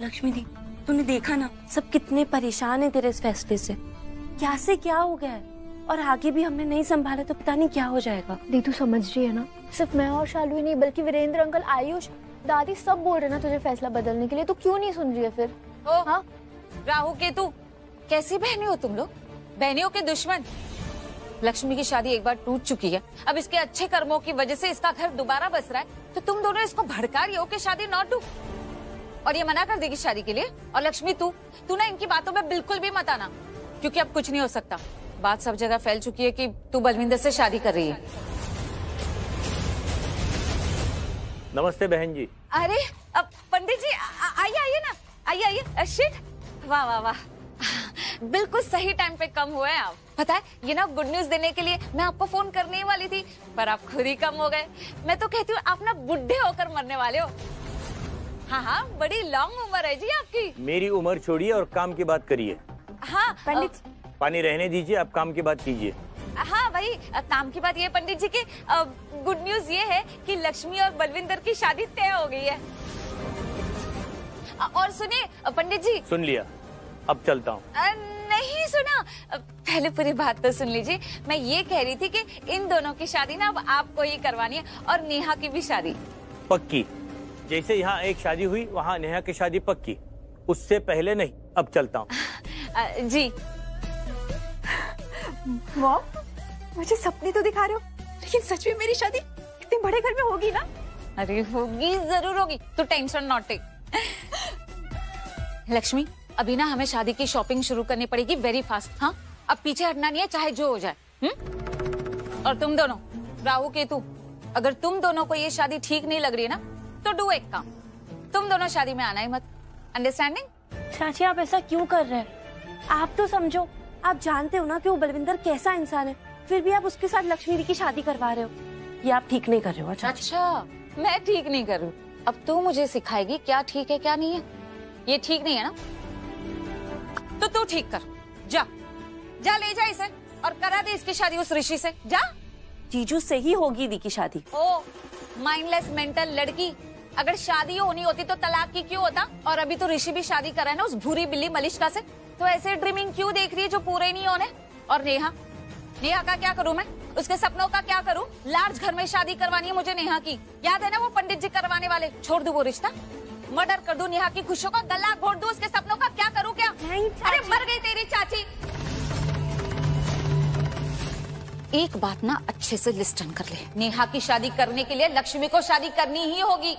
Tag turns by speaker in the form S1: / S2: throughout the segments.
S1: लक्ष्मी दी, तूने देखा ना सब कितने परेशान है तेरे इस फैसले से। क्या से क्या हो गया है, और आगे भी हमने नहीं संभाला तो पता नहीं क्या हो जाएगा।
S2: दी तू समझ रही है ना, सिर्फ मैं और शालू ही नहीं बल्कि वीरेंद्र अंकल, आयुष, दादी सब बोल रहे ना तुझे फैसला बदलने के लिए। तू क्यों नहीं सुन रही है फिर?
S3: हाँ राहु केतु, कैसी बहनी हो तुम लोग? बहनियों के दुश्मन। लक्ष्मी की शादी एक बार टूट चुकी है, अब इसके अच्छे कर्मों की वजह से इसका घर दोबारा बस रहा है, तो तुम दोनों इसको भड़का रही हो कि शादी नॉट डू, और ये मना कर देगी शादी के लिए। और लक्ष्मी तू ना इनकी बातों में बिल्कुल भी मत आना, क्योंकि अब कुछ नहीं हो सकता। बात सब जगह फैल चुकी है कि तू बलविंदर से शादी कर रही है।
S4: नमस्ते बहन जी।
S3: अरे अब पंडित जी आइए आइए ना, आइए। शिट, वाह वाह वाह, बिल्कुल सही टाइम पे कम हुए आप। पता है ये ना गुड न्यूज देने के लिए मैं आपको फोन करने ही वाली थी, पर आप खुद ही कम हो गए। मैं तो कहती हूँ आप ना बुढ़े होकर मरने वाले हो। हाँ, बड़ी लॉन्ग उम्र है जी आपकी।
S4: मेरी उम्र छोड़िए और काम की बात करिए।
S3: हाँ
S1: पंडित
S4: पानी रहने दीजिए, आप काम की बात कीजिए।
S3: हाँ भाई, काम की बात ये पंडित जी की गुड न्यूज ये है कि लक्ष्मी और बलविंदर की शादी तय हो गई है। और सुनिए पंडित जी।
S4: सुन लिया, अब चलता हूँ।
S3: नहीं सुना, पहले पूरी बात तो सुन लीजिए। मैं ये कह रही थी कि इन दोनों की शादी ना अब आपको ही करवानी है, और नेहा की भी शादी
S4: पक्की। जैसे यहाँ एक शादी हुई वहाँ नेहा की शादी पक्की, उससे पहले नहीं। अब चलता हूँ।
S3: जी।
S2: मॉम, मुझे सपने तो दिखा रहे हो, लेकिन सच में मेरी शादी इतने बड़े घर में होगी ना?
S3: अरे होगी, जरूर होगी, तू टेंशन नॉट टेक। लक्ष्मी अभी ना हमें शादी की शॉपिंग शुरू करनी पड़ेगी वेरी फास्ट। हाँ, अब पीछे हटना नहीं है, चाहे जो हो जाए। और तुम दोनों राहु केतु, अगर तुम दोनों को ये शादी ठीक नहीं लग रही है ना, तो डू एक काम, तुम दोनों शादी में आना ही मत। अंडरस्टैंडिंग?
S1: चाची आप ऐसा क्यों कर रहे हैं? आप तो समझो, आप जानते हो ना कि वो बलविंदर कैसा इंसान है, फिर भी आप उसके साथ लक्ष्मी दी की शादी करवा रहे हो। ये आप ठीक नहीं कर रहे हो।
S3: अच्छा, मैं ठीक नहीं कर रही हूँ। अब तू मुझे सिखाएगी क्या ठीक है क्या नहीं है। ये ठीक नहीं है ना, तो तू ठीक कर। जा ले जा इसे और करा दे इसकी शादी उस ऋषि से। जा।
S1: जीजू से ही होगी दी की शादी।
S3: ओ माइंडलेस मेंटल लड़की, अगर शादी होनी होती तो तलाक की क्यों होता? और अभी तो ऋषि भी शादी कर रहा है ना उस भूरी बिल्ली मलिष्का से, तो ऐसे ड्रीमिंग क्यों देख रही है जो पूरे नहीं होने? और नेहा का क्या करूं मैं? उसके सपनों का क्या करूं? लार्ज घर में शादी करवानी है मुझे नेहा की। याद है ना वो पंडित जी करवाने वाले? छोड़ दूं वो रिश्ता, मर्डर कर दूं नेहा की खुशियों का, गला घोट दूं उसके सपनों का, क्या करूं? क्या
S1: नहीं,
S3: अरे मर गई तेरी चाची। एक बात ना अच्छे से लिस्टन कर ले, नेहा की शादी करने के लिए लक्ष्मी को शादी करनी ही होगी।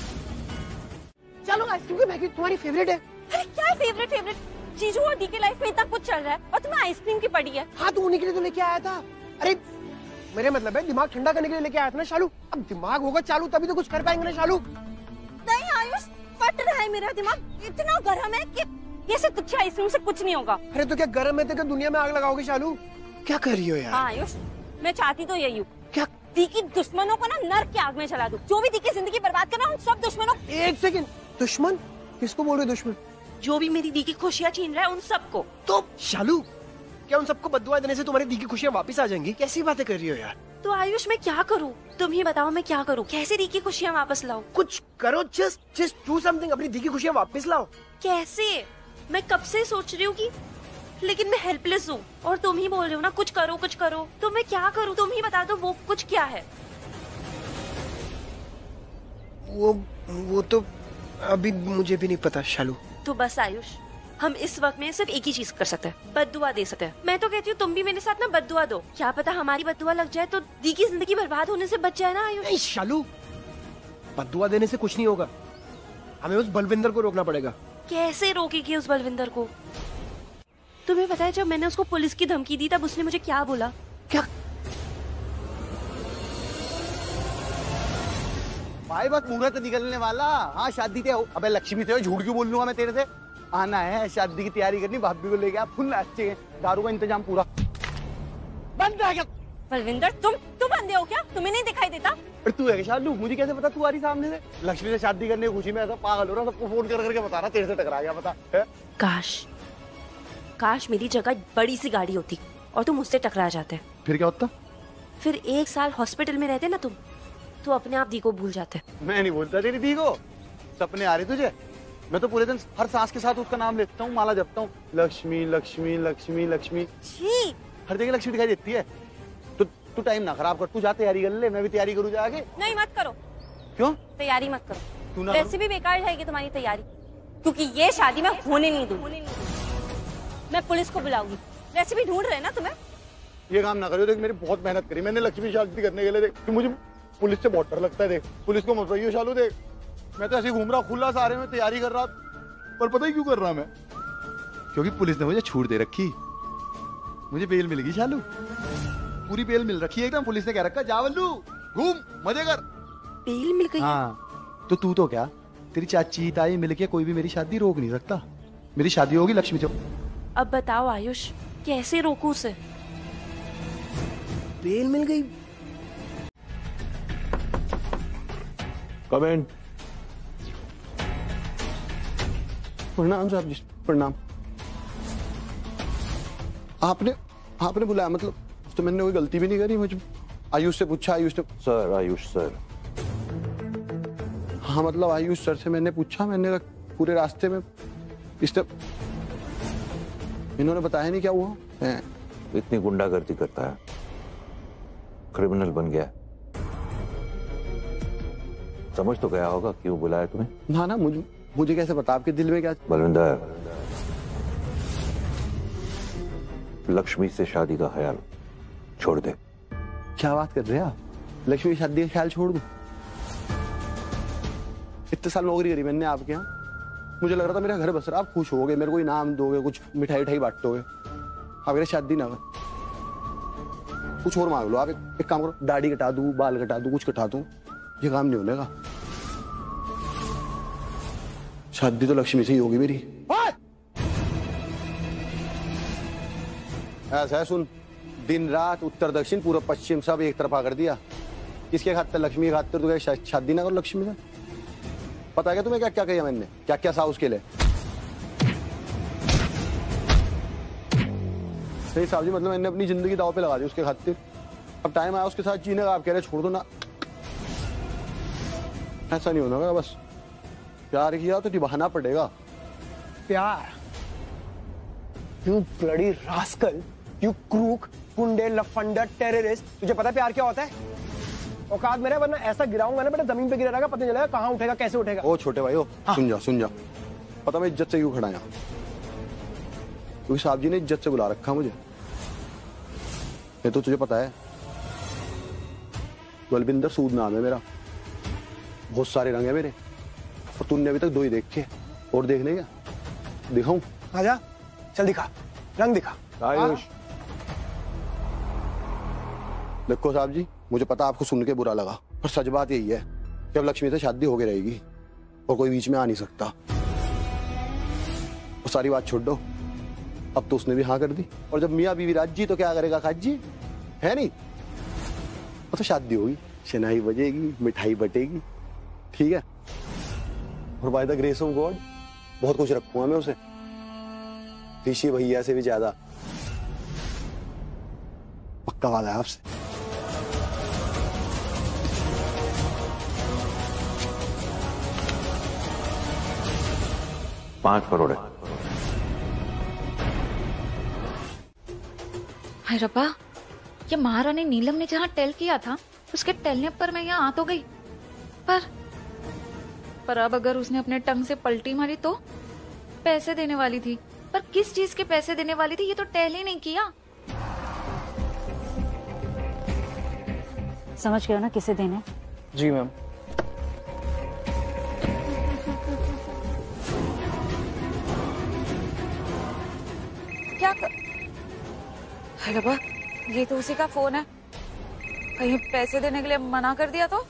S5: चलो आइसक्रीम की पैकेट तुम्हारी फेवरेट है।
S1: अरे क्या फेवरेट? जीजू और दी की लाइफ में इतना कुछ चल रहा है और तुम्हें आइसक्रीम की पड़ी है।
S5: हाँ तो उन्हीं के लिए तो लेके आया था। अरे मेरे मतलब है दिमाग ठंडा करने के लिए लेके आया था ना शालू। अब दिमाग होगा चालू तभी तो कुछ कर पाएंगे ना शालू।
S1: नहीं आयुष, फट रहा है मेरा दिमाग, इतना गर्म है कि ये सिर्फ तुझे आइसक्रीम से कुछ नहीं होगा।
S5: अरे तो क्या गर्म है तो क्या दुनिया में आग लगाओगे शालू? क्या कर रही हो यार?
S1: हाँ आयुष, मैं चाहती तो यही हूँ,
S5: क्या?
S1: दी की दुश्मनों को ना नर्क की आग में जला दूं। जो भी दी की जिंदगी बर्बाद कर रहा है उन सब दुश्मनों।
S5: एक सेकंड, दुश्मन? किसको बोल रहे दुश्मन?
S1: जो भी मेरी दी की खुशियाँ छीन रहा है उन सबको।
S5: तो शालू क्या उन सबको बद्दुआ देने से तुम्हारी दी की खुशियाँ वापस आ जाएंगी? कैसी बातें कर रही हो यार?
S1: तो आयुष मैं क्या करूँ? तुम ही बताओ मैं क्या करूँ? कैसे दी की खुशियाँ वापस लाऊं?
S5: कुछ करो, जस्ट डू समथिंग। अपनी दी की खुशियाँ वापस लाओ।
S1: कैसे? मैं कब से सोच रही हूँ कि, लेकिन मैं हेल्पलेस हूँ और तुम ही बोल रहे हो ना कुछ करो। तो मैं क्या करूँ? तुम ही बता दो वो कुछ क्या है।
S5: वो तो अभी मुझे भी नहीं पता शालू।
S1: तो बस आयुष, हम इस वक्त में सिर्फ एक ही चीज कर सकते हैं, बद्दुआ दे सकते हैं। मैं तो कहती हूँ तुम भी मेरे साथ ना बद्दुआ दो, क्या पता हमारी बद्दुआ लग जाए तो दी की जिंदगी बर्बाद होने से बच जाए ना आयुष।
S5: नहीं शालू, बद्दुआ देने से कुछ नहीं होगा, हमें उस बलविंदर को रोकना पड़ेगा।
S1: कैसे रोकेगी उस बलविंदर को? तुम्हें पता है जब मैंने उसको पुलिस की धमकी दी तब उसने मुझे क्या बोला?
S5: क्या?
S6: भाई बस मुहूर्त निकलने वाला। हाँ शादी थे। अबे लक्ष्मी थे, झूठ क्यों बोल लूंगा मैं तेरे से? आना है, शादी की तैयारी करनी, भाभी को लेके आप फुल नाचे, दारू का इंतजाम पूरा बंद है क्या?
S1: बलविंदर तुम अंधे हो क्या? तुम्हें नहीं दिखाई देता?
S6: और तू है शालू, मुझे कैसे पता तू आ रही सामने से? लक्ष्मी से शादी करने की खुशी में ऐसा पागल हो रहा, सबको फोन कर करके बता रहा तेरे से टकरा गया। बता है?
S1: काश मेरी जगह बड़ी सी गाड़ी होती और तुम मुझसे टकरा जाते।
S6: फिर क्या होता?
S1: फिर 1 साल हॉस्पिटल में रहते ना तुम, तो अपने आप दी को भूल जाते।
S6: मैं नहीं बोलता तेरी दी को। सपने आ रहे तुझे? मैं तो पूरे दिन हर सांस के साथ उसका नाम लेता हूँ, माला जपता हूँ, लक्ष्मी लक्ष्मी लक्ष्मी लक्ष्मी।
S1: छी,
S6: हर जगह लक्ष्मी दिखाई देती है। तो तू टाइम ना खराब कर, तू जा तैयारी कर ले, मैं भी तैयारी करूँ जाके।
S1: नहीं मत करो।
S6: क्यों?
S1: तैयारी मत करो,
S6: तू ना
S1: वैसे भी बेकार जाएगी तुम्हारी तैयारी, क्योंकि ये शादी मैं होने नहीं दूंगी। मैं पुलिस को बुलाऊंगी, वैसे भी ढूंढ रहे ना तुम्हें।
S6: ये काम ना करो, देख मेरी बहुत मेहनत करी मैंने लक्ष्मी शादी करने के लिए। देख कि मुझे पुलिस से बहुत डर लगता है। देख पुलिस को मत रहियो शालू। देख मैं तो ऐसे घूम रहा खुला सारे में तैयारी कर रहा, पर पता ही क्यों कर रहा मैं? क्योंकि पुलिस ने मुझे छूट दे रखी, मुझे बेल मिल गई शालू, पूरी बेल मिल रखी है एकदम। पुलिस ने कह रखा जा वल्लू घूम मजे कर।
S1: बेल मिल गई?
S6: हाँ तो तू क्या, तेरी चाची ताई मिलके कोई भी मेरी शादी रोक नहीं सकता। मेरी शादी होगी लक्ष्मी से।
S1: अब बताओ आयुष, कैसे रोकूं उसे?
S5: बेल मिल गई।
S6: कमेंट। प्रणाम साहब जी, प्रणाम। आपने बुलाया? मतलब तो मैंने कोई गलती भी नहीं करी। मुझे आयुष से पूछा, आयुष ने
S7: सर, आयुष सर।
S6: हाँ मतलब आयुष सर से मैंने पूछा, मैंने पूरे रास्ते में इन्होंने बताया नहीं क्या हुआ है।
S7: इतनी गुंडागर्दी करता है, क्रिमिनल बन गया। समझ तो गया होगा क्यों बुलाया तुम्हें?
S6: ना मुझे कैसे पता आपके दिल में क्या?
S7: बलविंदर, लक्ष्मी से शादी का ख्याल छोड़ दे।
S6: क्या बात कर रहे हैं आप? लक्ष्मी की शादी का ख्याल छोड़ दूं? इतने साल नौकरी करी मैंने आपके यहाँ, मुझे लग रहा था मेरा घर बस रहा। आप खुश होगे, मेरे को इनाम दोगे, कुछ मिठाई उठाई बांटोगे। आप मेरी शादी ना कर, कुछ और मांग लो। आप एक काम करो, दाढ़ी कटा दूं, बाल कटा दूं, कुछ कटा दूं, ये काम नहीं होने का। शादी तो लक्ष्मी से ही होगी मेरी। ऐसा है, सुन, दिन रात उत्तर दक्षिण पूर्व पश्चिम सब एक तरफा कर दिया। किसके खातिर? लक्ष्मी के खातिर। तो क्या शादी ना करो लक्ष्मी से? पता है क्या तुम्हें क्या क्या किया मैंने, क्या क्या सा उसके लिए? नहीं साहब जी, मतलब मैंने अपनी जिंदगी दाव पे लगा दी उसके खातिर। अब टाइम आया उसके साथ जीने का। आप कह रहे छोड़ दो ना, ऐसा नहीं होना। बस प्यार किया तो निभाना पड़ेगा।
S5: प्यार? You bloody rascal, you crook, गुंडे, लफंडर, टेररिस्ट, तुझे पता है प्यार क्या होता है? औकात मेरा, वरना ऐसा गिराऊंगा ना बेटा, जमीन पे गिरा रहेगा, पता नहीं चलेगा कहाँ उठेगा, कैसे उठेगा।
S6: ओ छोटे भाई,
S5: हाँ।
S6: सुन जा। पता मैं इज्जत से क्यों खड़ा यहाँ? क्योंकि साहब जी ने इज्जत से बुला रखा मुझे। ये तो तुझे पता है, बलविंदर सूद नाम है मेरा। बहुत सारे रंग है मेरे, और तूने अभी तक 2 ही देखे। और देखने क्या? दिखाऊं?
S5: आजा, चल दिखा, रंग दिखा।
S6: आयुष, देखो साहब जी, मुझे पता आपको सुन के बुरा लगा, पर सच बात यही है कि अब लक्ष्मी से शादी होके रहेगी और कोई बीच में आ नहीं सकता। वो सारी बात छोड़ दो, अब तो उसने भी हाँ कर दी। और जब मियाँ बीवी राजी तो क्या करेगा खाजी, है नहीं? तो शादी होगी, शनाई बजेगी, मिठाई बटेगी, ठीक है? और by the grace of God बहुत कुछ रखूंगा मैं उसे, ऋषि भैया से भी ज्यादा। पक्का वादा है आपसे।
S7: $5 करोड़ है।
S3: हाय रब्बा, ये महारानी नीलम ने जहाँ टेल किया था, उसके टेलने पर मैं यहाँ आ तो गई, पर अब अगर उसने अपने टंग से पलटी मारी तो? पैसे देने वाली थी, पर किस चीज के पैसे देने वाली थी ये तो टेल ही नहीं किया।
S8: समझ गए हो ना किसे देने?
S5: जी मैम।
S3: क्या रब्बा, ये तो उसी का फोन है। कहीं पैसे देने के लिए मना कर दिया तो?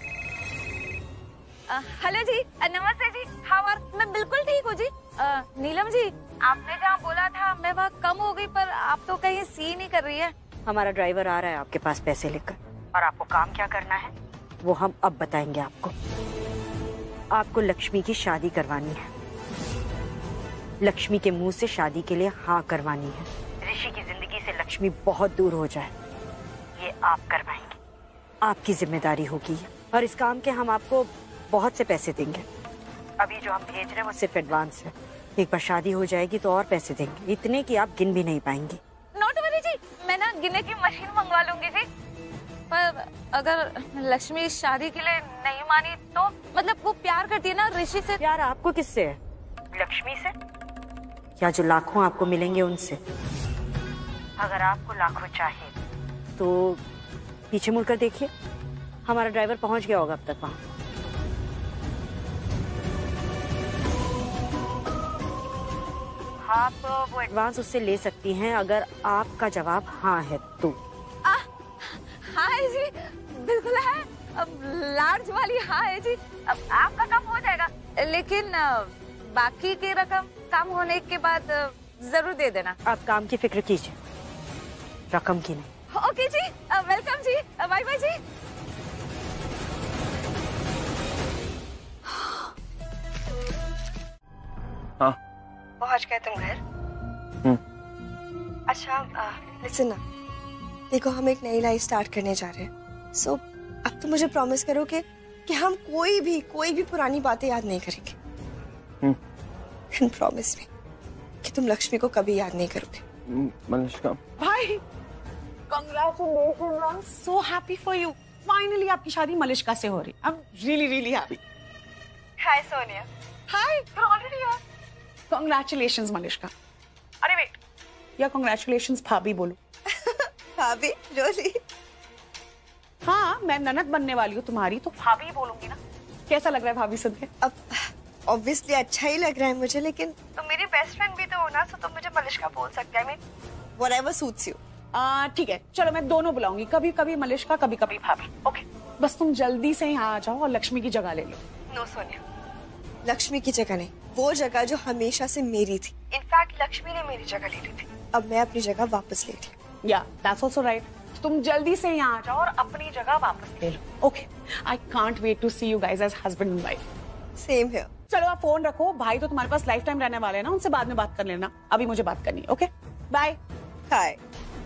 S3: हेलो जी, नमस्ते जी। हाँ, मैं बिल्कुल ठीक हूँ जी। नीलम जी, आपने जहाँ बोला था मैं वहाँ कम हो गई, पर आप तो कहीं सी नहीं कर रही है।
S8: हमारा ड्राइवर आ रहा है आपके पास पैसे लेकर, और आपको काम क्या करना है वो हम अब बताएंगे आपको। आपको लक्ष्मी की शादी करवानी है, लक्ष्मी के मुंह से शादी के लिए हाँ करवानी है। ऋषि की जिंदगी से लक्ष्मी बहुत दूर हो जाए, ये आप करवाएंगे, आपकी जिम्मेदारी होगी। और इस काम के हम आपको बहुत से पैसे देंगे। अभी जो हम भेज रहे हैं वो सिर्फ एडवांस है। एक बार शादी हो जाएगी तो और पैसे देंगे, इतने कि आप गिन भी नहीं पाएंगी।
S3: नोट वाली जी, मैं ना गिनने की मशीन मंगवा लूंगी जी। पर अगर लक्ष्मी शादी के लिए नहीं मानी तो? मतलब वो प्यार करती है ना ऋषि से।
S8: प्यार आपको किससे है? लक्ष्मी से या जो लाखों आपको मिलेंगे उनसे? अगर आपको लाखों चाहिए तो पीछे मुड़कर देखिए, हमारा ड्राइवर पहुंच गया होगा अब तक वहां। आप वो एडवांस उससे ले सकती हैं अगर आपका जवाब हाँ है तो।
S3: हाँ है जी, बिल्कुल है। अब लार्ज वाली हाँ है जी। अब आपका काम हो जाएगा, लेकिन बाकी की रकम काम होने के बाद जरूर दे देना।
S8: आप काम की फिक्र कीजिए, रकम की नहीं।
S3: ओके जी, वेलकम जी, बाय बाय जी।
S5: हाँ
S9: पहुंच गए तुम घर? अच्छा लिसन ना, देखो हम एक नई लाइफ स्टार्ट करने जा रहे हैं। सो अब तो मुझे प्रॉमिस करो कि हम कोई भी पुरानी बातें याद नहीं करेंगे। एंड प्रॉमिस मी कि तुम लक्ष्मी को कभी याद नहीं करोगे।
S5: मलिष्का
S10: भाई congratulations, I am so happy for you. Finally आपकी शादी मलिष्का से हो रही। I am really happy.
S9: Hi Sonia.
S10: Hi, you are already here. Congratulations Malishka. अरे वेट, या कांग्रेचुलेशंस भाभी बोलो।
S9: भाभी रोली?
S10: हाँ, मैं ननद बनने वाली हूँ तुम्हारी, तो भाभी बोलूंगी ना। कैसा लग रहा है भाभी सुन के?
S9: अब ऑब्वियसली अच्छा ही लग रहा है मुझे, लेकिन तुम मेरी बेस्ट फ्रेंड भी तो हो ना, तो तुम मुझे मलिष्का बोल सकते हैं। Whatever suits you.
S10: ठीक है, चलो मैं दोनों बुलाऊंगी, कभी कभी मलिष्का, कभी कभी भाभी। ओके, बस तुम जल्दी से यहाँ आ जाओ और लक्ष्मी की जगह ले लो।
S9: नो सोनिया, लक्ष्मी की जगह नहीं, वो जगह जो हमेशा से मेरी थी। इनफैक्ट लक्ष्मी ने मेरी जगह ले ली थी, अब मैं अपनी जगह वापस ले रही।
S10: या दैट्स आल्सो राइट। तुम जल्दी से यहाँ आ जाओ और अपनी जगह वापस ले लो। Okay, I can't wait to see you guys as husband and wife.
S9: Same here.
S10: चलो आप फोन रखो, भाई तो तुम्हारे पास लाइफ टाइम रहने वाले हैं ना, उनसे बाद में बात कर लेना, अभी मुझे बात करनी है। Okay bye.
S9: हाय।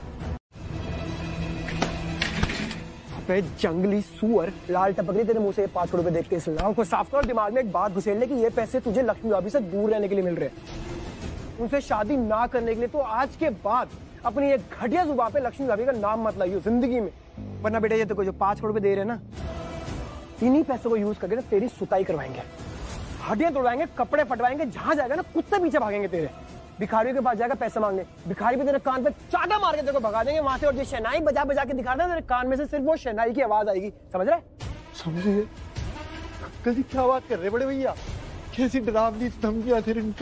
S5: जंगली सुअर, लाल टपक रही तेरे मुंह से 5 करोड़ रुपए देख के। इस लाभ को साफ कर, दिमाग में एक बात घुसेड़ ले कि ये पैसे तुझे लक्ष्मी भाभी से दूर रहने के लिए मिल रहे हैं, उनसे शादी ना करने के लिए। तो आज के बाद अपनी एक घटिया जुबान पे लक्ष्मी भाभी का नाम मत लाइयो जिंदगी में, वरना बेटा ये तो जो 5 करोड़ रुपए दे रहे हैं ना, इन्हीं पैसों को यूज करके ना तेरी सुताई करवाएंगे, हड्डियां तोड़वाएंगे, कपड़े फटवाएंगे, जहां जाएगा ना कुत्ते पीछे भागेंगे तेरे। भिखारियों के पास जाएगा पैसे मांगने, भिखारी भी तेरे कान पे चाटा मार के तेरे को भगा देंगे वहां से, और जो शहनाई बजा बजा के दिखा रहा है तेरे कान में से सिर्फ वो शहनाई की आवाज आएगी। समझ रहे?
S6: समझिए कल क्या बात कर रहे बड़े भैया, कैसी डरावनी धमकियां थे।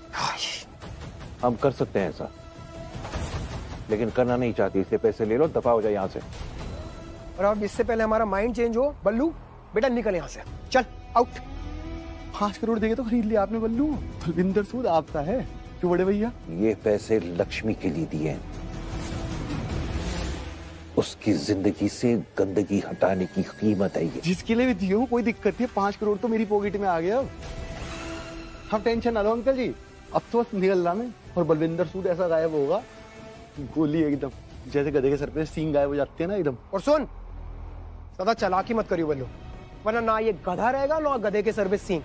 S7: हम कर सकते हैं ऐसा, लेकिन करना नहीं चाहती, इसलिए पैसे ले लो, दफा हो जाए यहाँ से।
S5: और अब इससे पहले हमारा माइंड चेंज हो, बल्लू बेटा निकल यहाँ से, चल आउट।
S6: 5 करोड़ देंगे तो खरीद लिया आपने बल्लू। बलविंदर सूद आपका है क्यों बड़े भैया?
S7: ये पैसे लक्ष्मी के लिए दिए हैं, उसकी जिंदगी से गंदगी हटाने की कीमत है ये।
S6: जिसके लिए भी दिए हो कोई दिक्कत नहीं, 5 करोड़ तो मेरी पॉकेट में आ गया। अब टेंशन ना लो अंकल जी, अब तो बस निकलना में, और बलविंदर सूद ऐसा गायब होगा, गोली एकदम जैसे गधे के सर पे सींग गायब हो जाते हैं ना एकदम।
S5: और सुन, ज्यादा चालाकी मत करियो बल्लू, वरना ना ये गधा रहेगा ना गधे के सर पे सींग,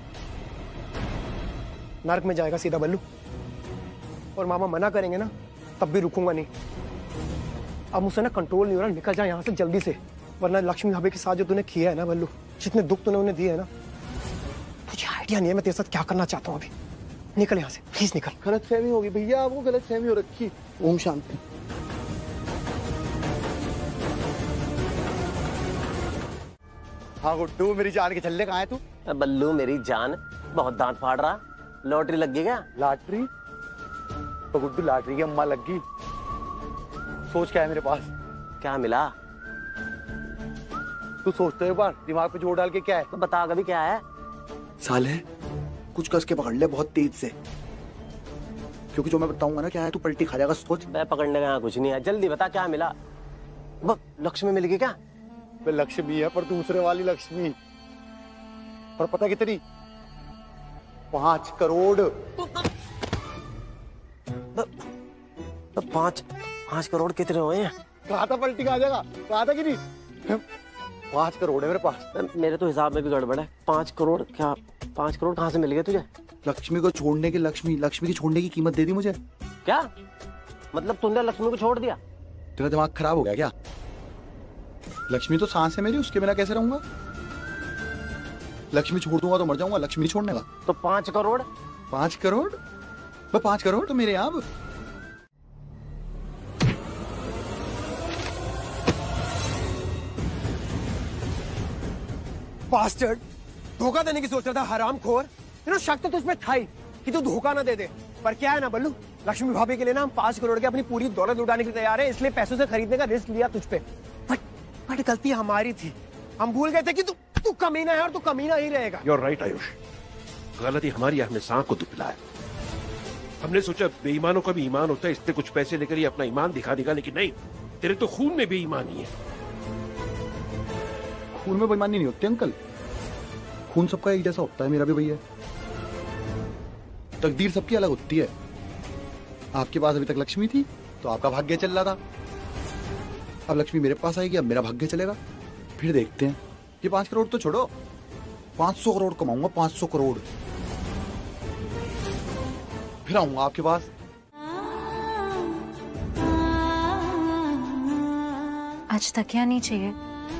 S5: नरक में जाएगा सीधा बल्लू। और मामा मना करेंगे ना तब भी रुकूंगा नहीं। अब मुझसे ना कंट्रोल नहीं हो रहा, निकल जा यहाँ से जल्दी से, वरना लक्ष्मी भाभी के साथ जो तूने किया है ना बल्लू, जितने दुख तूने उन्हें दिए है ना, मुझे आइडिया नहीं है मैं तेरे साथ क्या करना चाहता हूँ अभी। निकल यहाँ से प्लीज निकल।
S6: गलतफहमी होगी भैया, आपको गलतफहमी हो रखी। ओम शांति। हाँ गुड्डू मेरी जान के छल्ले कहाँ है तू?
S11: बल्लू मेरी जान, बहुत दांत फाड़ रहा, लॉटरी लग गई क्या?
S6: लॉटरी? तो गुड्डू लॉटरी की अम्मा लग गई। सोच क्या है मेरे पास?
S11: क्या मिला?
S6: तू सोचते एक बार, दिमाग पे जोर डाल के। क्या है
S11: तो बता कभी क्या है?
S6: साले कुछ कस के पकड़ ले बहुत तेज से, क्योंकि जो मैं बताऊंगा ना क्या है तू पलटी खा जाएगा। सोच।
S11: मैं पकड़ने का कुछ नहीं है, जल्दी बता क्या मिला। लक्ष्मी मिल गई क्या?
S6: लक्ष्मी है पर दूसरे वाली लक्ष्मी, और पता कितनी? 5 करोड़।
S11: 5 करोड़ कितने हुए हैं?
S6: कहा था पलटी खा जाएगा, कहा था कि नहीं? 5 करोड़ है मेरे पास।
S11: मेरे तो हिसाब में भी गड़बड़ है। 5 करोड़ क्या 5 करोड़ कहाँ से मिल गए तुझे?
S6: लक्ष्मी को छोड़ने की लक्ष्मी की छोड़ने की कीमत दे दी मुझे।
S11: क्या मतलब तुमने लक्ष्मी को छोड़ दिया?
S6: तेरा दिमाग खराब हो गया क्या? लक्ष्मी तो सांस है मेरी, उसके बिना कैसे रहूंगा? लक्ष्मी छोड़ दूंगा तो मर जाऊंगा, लक्ष्मी छोड़ने का।
S11: तो 5 करोड़?
S6: 5 करोड़? मैं 5 करोड़ तो मेरे यहाँ।
S5: बास्टर्ड, धोखा देने की सोच रहा था, हरामखोर। शक तो तुझमें था ही कि तू धोखा ना दे दे, पर क्या है ना बल्लू, लक्ष्मी भाभी के लिए ना हम 5 करोड़ के अपनी पूरी दौलत लुटाने के लिए तैयार है, इसलिए पैसों से खरीदने का रिस्क लिया तुझ पे। बट गलती हमारी थी, हम भूल गए थे कि तू कमीना है और तू कमीना ही रहेगा।
S12: You're right, आयुष, गलती हमारी, हमने सांप को दुबलाया। हमने सोचा बेईमानों का भी ईमान होता है, इससे कुछ पैसे लेकर ये अपना ईमान दिखा देगा, लेकिन नहीं, तेरे तो खून में बेईमानी है।
S6: खून में बेईमानी नहीं होती अंकल, खून सबका एक जैसा होता है, मेरा भी भैया। तकदीर सबकी अलग होती है। आपके पास अभी तक लक्ष्मी थी तो आपका भाग्य चल रहा था, अब लक्ष्मी मेरे पास आएगी, अब मेरा भाग्य चलेगा। फिर देखते हैं। ये 5 करोड़ तो छोड़ो, 500 करोड़ कमाऊंगा, 500 करोड़। फिर आऊंगा आपके पास।
S3: आज तकिया नहीं चाहिए?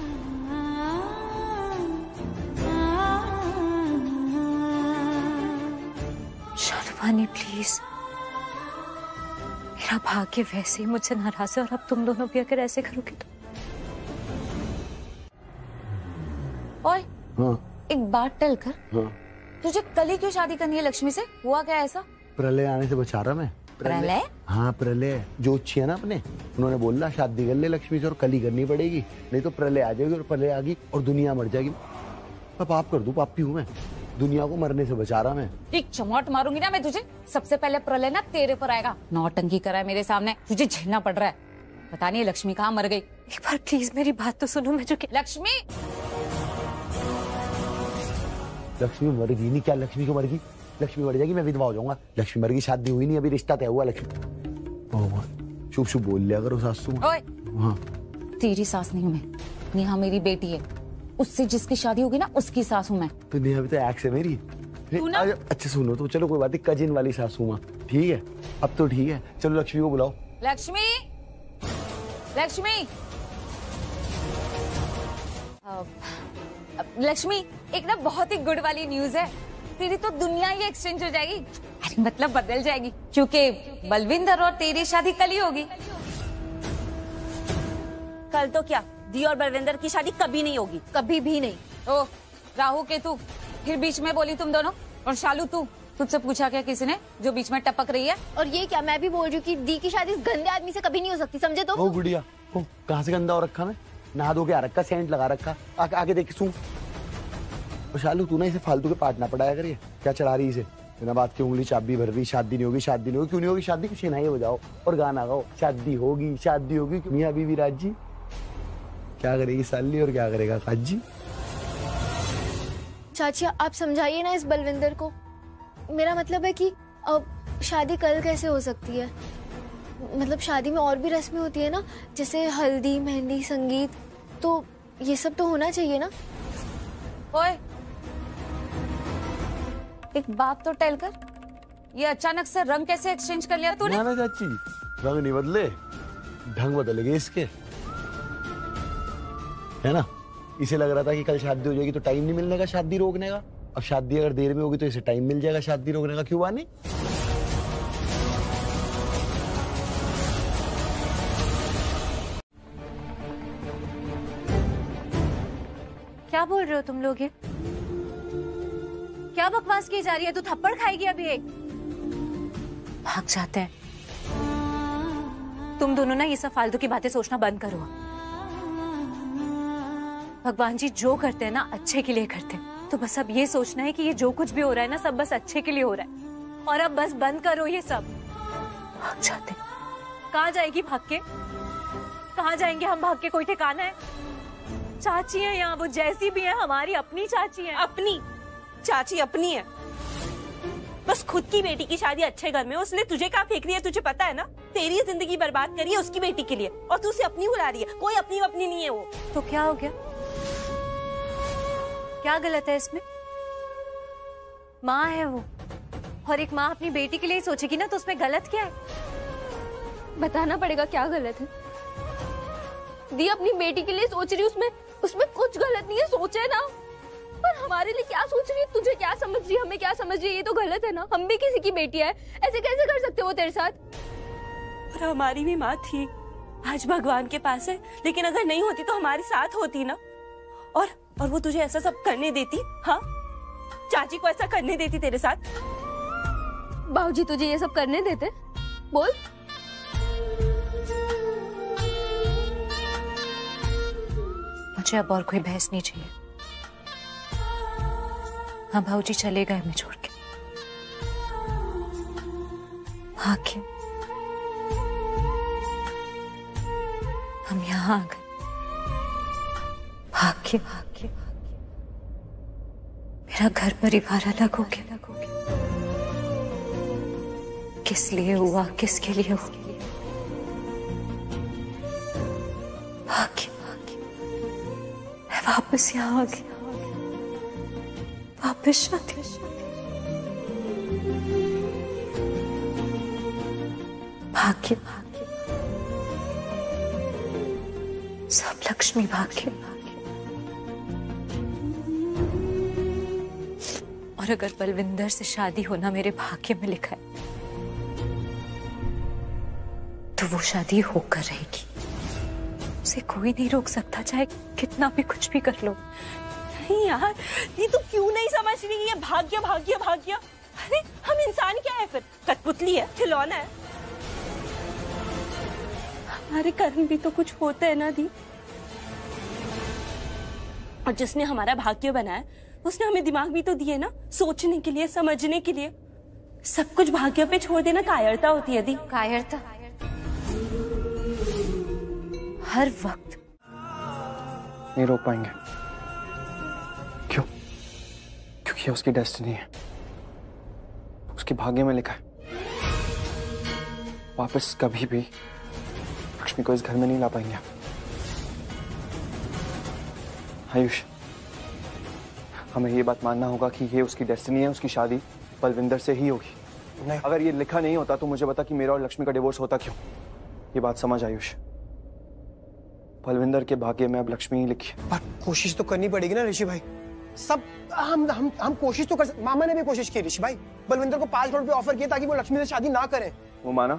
S3: शालवानी प्लीज, मेरा भाग्य वैसे ही मुझसे नाराज है और अब तुम दोनों भी अगर ऐसे करोगे तो। ओए, हाँ। एक बात टल कर, हाँ। तुझे कल ही क्यों शादी करनी है लक्ष्मी से? हुआ क्या ऐसा?
S6: प्रलय आने से बचा रहा मैं।
S3: प्रलय?
S6: हाँ प्रलय, जो अच्छी है ना अपने, उन्होंने बोला शादी कर ले लक्ष्मी से और कल ही करनी पड़ेगी, नहीं तो प्रलय आ जाएगी, और प्रलय आ गई और दुनिया मर जाएगी। मैं पाप कर दूं, पापी हूँ मैं, दुनिया को मरने से बचा रहा मैं।
S3: एक चमोट मारूंगी ना मैं तुझे। सबसे पहले प्रलय ना तेरे पर आएगा। नौटंकी करा है मेरे सामने, तुझे झेलना पड़ रहा है। पता नहीं लक्ष्मी कहाँ मर गई। एक बार प्लीज मेरी बात तो सुनो। मैं जो लक्ष्मी
S6: लक्ष्मी मर गई नहीं? क्या लक्ष्मी को मर गई? लक्ष्मी मर जाएगी, मैं विधवा हो जाऊंगा। लक्ष्मी मर गई, शादी हुई नहीं, अभी रिश्ता तय हुआ। लक्ष्मी शुभ शुभ बोल लिया करो सासू। हाँ,
S3: तेरी सास नहीं हूँ मैं, नेहा मेरी बेटी है, उससे जिसकी शादी होगी ना उसकी सास हूँ मैं।
S6: तो नेहा भी तो एक्स है मेरी। अच्छा सुनो तो, चलो कोई बात नहीं, कजिन वाली सासू माँ, ठीक है अब तो ठीक है। चलो लक्ष्मी को बुलाओ।
S3: लक्ष्मी, लक्ष्मी, लक्ष्मी, एक ना बहुत ही गुड वाली न्यूज है। तेरी तो दुनिया ही एक्सचेंज हो जाएगी, अरे मतलब बदल जाएगी, क्योंकि बलविंदर और तेरी शादी कल ही होगी।
S1: कल तो क्या, दी और बलविंदर की शादी कभी नहीं होगी, कभी भी नहीं।
S3: ओ राहु केतु, फिर बीच में बोली तुम दोनों। और शालू तू, तुझसे पूछा क्या किसी ने जो बीच में टपक रही है?
S2: और ये क्या, मैं भी बोल रही हूँ कि दी की शादी इस गंदे आदमी से कभी नहीं हो सकती, समझे? तो
S6: ओ गुड़िया, ओ कहाँ से गंदा हो रखा मैं? नहा धो के आ रखा, सेंट लगा रखा, आगे देख सुन। और शालू तू ना इसे फालतू के पार्ट ना पढ़ाया करिए। क्या चढ़ा रही इसे बिना बात की उंगली चाबी भर रही, शादी नहीं होगी, शादी नहीं होगी। क्यों नहीं होगी शादी? कुछ नहीं बजाओ और गाना गाओ, शादी होगी, शादी होगी। मियाँ बीवी राज जी, क्या करेगी साली और क्या करेगा काजी?
S2: चाची आप समझाइए ना इस बलविंदर को। मेरा मतलब है कि अब शादी कल कैसे हो सकती है? मतलब शादी में और भी रस्में होती है ना, जैसे हल्दी, मेहंदी, संगीत, तो ये सब तो होना चाहिए ना।
S3: ओए एक बात तो टेल कर, ये अचानक से रंग कैसे एक्सचेंज कर लिया तूने?
S6: ना चाची, रंग नहीं बदले, ढंग बदलेंगे इसके, है ना? इसे लग रहा था कि कल शादी हो जाएगी तो टाइम नहीं मिलने का शादी रोकने का। अब शादी अगर देर में होगी तो इसे टाइम मिल जाएगा शादी रोकने का। क्यों बानी?
S3: क्या बोल रहे हो तुम लोग? ये क्या बकवास की जा रही है? तू थप्पड़ खाएगी अभी एक। भाग जाते हैं। तुम दोनों ना ये सब फालतू की बातें सोचना बंद करो। भगवान जी जो करते हैं ना अच्छे के लिए करते हैं, तो बस अब ये सोचना है कि ये जो कुछ भी हो रहा है ना सब बस अच्छे के लिए हो रहा है, और अब बस बंद करो ये सब। भाग जाते। कहाँ जाएगी भाग के? कहाँ जाएंगे हम भाग के? कोई ठिकाना है? चाची है यहाँ, वो जैसी भी है हमारी अपनी चाची है।
S1: अपनी चाची अपनी है, बस खुद की बेटी की शादी अच्छे घर में, उसने तुझे क्या फेंक रही है तुझे पता है ना? तेरी जिंदगी बर्बाद करी है उसकी बेटी के लिए, और तू उसे अपनी बुला रही है। कोई अपनी अपनी नहीं है वो।
S3: तो क्या हो गया? क्या गलत है इसमें?
S13: माँ है वो, और एक माँ अपनी बेटी के लिए सोचेगी ना, तो उसमें गलत क्या है?
S2: बताना पड़ेगा क्या गलत है। दी अपनी बेटी के लिए सोच रही, उसमें कुछ गलत नहीं है, सोचे ना। पर हमारे लिए क्या सोच रही है, तुझे क्या समझ रही है, हमें क्या समझ रही है, ये तो गलत है ना। हम भी किसी की बेटी है, ऐसे कैसे कर सकते हो तेरे साथ?
S1: और हमारी भी माँ थी, आज भगवान के पास है, लेकिन अगर नहीं होती तो हमारे साथ होती ना। और वो तुझे ऐसा सब करने देती? हाँ, चाची को ऐसा करने देती तेरे साथ?
S2: बाबूजी तुझे ये सब करने देते? बोल।
S3: मुझे अब और कोई बहस नहीं चाहिए। हाँ, भाऊजी चले गए हमें छोड़ के। भाग्य, हम यहाँ आ गए। भाग्य, भाग्य, मेरा घर परिवार अलग हो गया। किस लिए हुआ, किसके लिए हुआ? भाग्य, मैं वापस यहाँ आ गई, वापस शादी। भाग्य, सब लक्ष्मी भाग्य। और अगर बलविंदर से शादी होना मेरे भाग्य में लिखा है, तो वो शादी होकर रहेगी। उसे कोई नहीं रोक सकता, चाहे कितना भी कुछ भी कर लो।
S1: नहीं यार, ये तो क्यों नहीं समझ रही है? भाग्य भाग्य भाग्य। अरे हम इंसान क्या है फिर? कठपुतली है, खिलौना है? हमारे कर्म भी तो कुछ होते हैं ना दी। और जिसने हमारा भाग्य बनाया, उसने हमें दिमाग भी तो दिए ना, सोचने के लिए, समझने के लिए। सब कुछ भाग्य पे छोड़ देना कायरता होती है दी।
S3: कायरता? हर वक्त
S5: नहीं रोक पाएंगे। क्यों? क्योंकि उसकी डेस्टिनी है, उसके भाग्य में लिखा है। वापस कभी भी लक्ष्मी को इस घर में नहीं ला पाएंगे। आयुष, हमें ये बात मानना होगा कि ये उसकी डेस्टिनी है, उसकी शादी बलविंदर से ही होगी। नहीं, अगर ये लिखा नहीं होता तो मुझे बता कि मेरा और लक्ष्मी का डिवोर्स होता क्यों। ये बात समझ आयुष, बलविंदर के भाग्य में अब लक्ष्मी ही लिखी है।
S14: पर कोशिश तो करनी पड़ेगी ना ऋषि भाई। सब हम कोशिश तो कर सकते। मामा ने भी कोशिश की ऋषि भाई, बलविंदर को 5 करोड़ पे ऑफर किया ताकि वो लक्ष्मी से शादी ना करे।
S5: वो माना?